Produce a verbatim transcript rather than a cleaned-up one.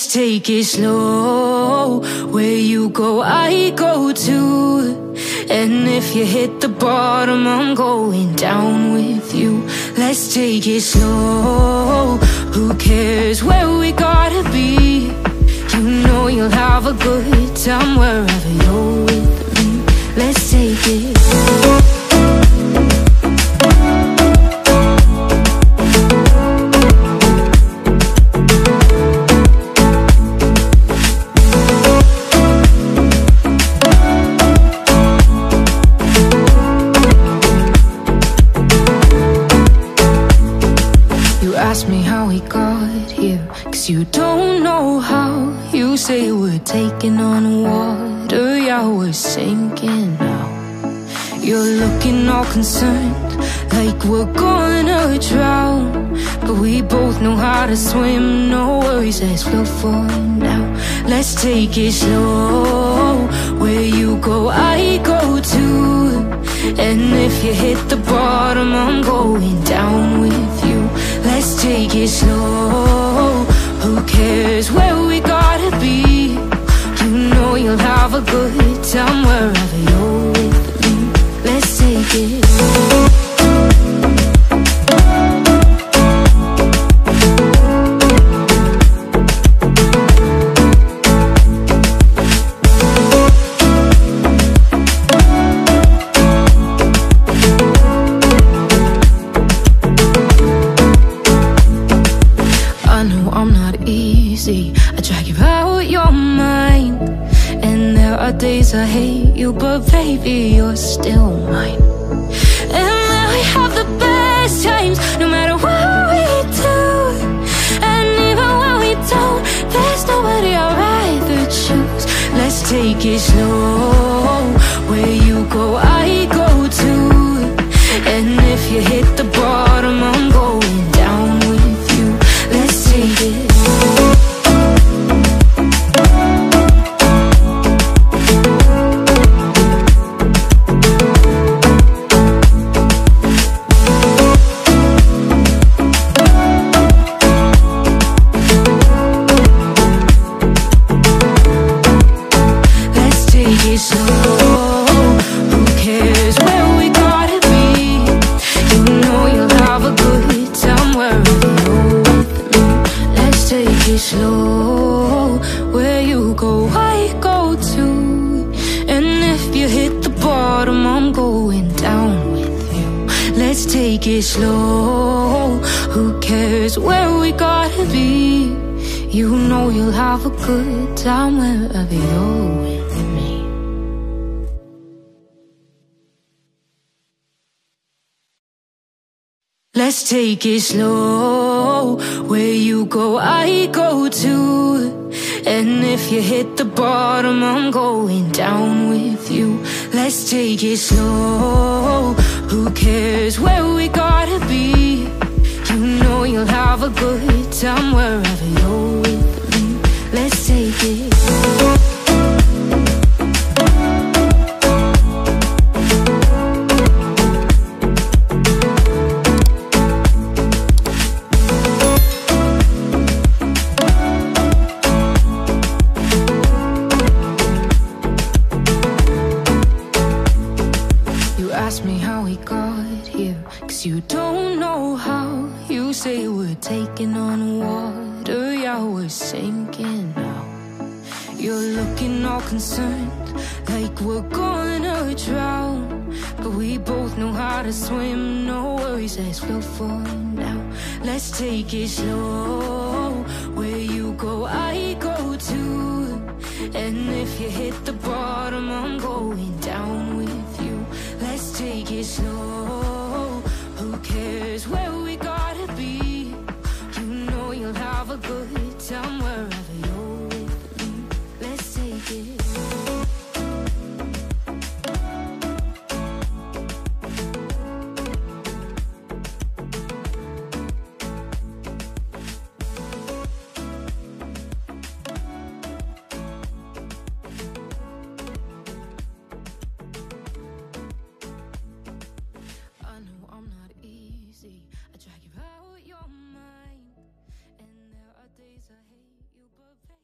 Let's take it slow. Where you go, I go too. And if you hit the bottom, I'm going down with you. Let's take it slow. Who cares where we gotta be? You know you'll have a good time wherever you're with me. Let's take it slow. Ask me how we got here, cause you don't know how. You say we're taking on water, yeah, we're sinking now. You're looking all concerned, like we're gonna drown. But we both know how to swim, no worries, let's float for now. Let's take it slow. Where you go, I go too. And if you hit the bottom, I'm going down with you. Let's take it slow. Who cares where we gotta be? You know you'll have a good time wherever you're with me. Let's take it slow. I drag you out your mind, and there are days I hate you, but baby, you're still mine. And we have the best times, no matter what we do. And even when we don't, there's nobody I'd rather choose. Let's take it slow. Where you go, I go too. And if you hit the bottom, I'm going down with you. Let's take it slow. Slow, where you go, I go too. And if you hit the bottom, I'm going down with you. Let's take it slow. Who cares where we gotta be? You know you'll have a good time wherever you're with me. Let's take it slow. Where you go, I go too. And if you hit the bottom, I'm going down with you. Let's take it slow. Who cares where we gotta be? You know you'll have a good time wherever you're with me. Let's take it slow. Ask me how we got here, cause you don't know how. You say we're taking on water, yeah, we're sinking now. You're looking all concerned, like we're gonna drown. But we both know how to swim, no worries, let's float for now. Let's take it slow. Where you go, I go too. And if you hit the bottom, I'm going down with you. Let's take it slow. Who cares where we gotta be? You know you'll have a good time wherever you're with me. Let's take it slow. I drag you out your mind, and there are days I hate you, but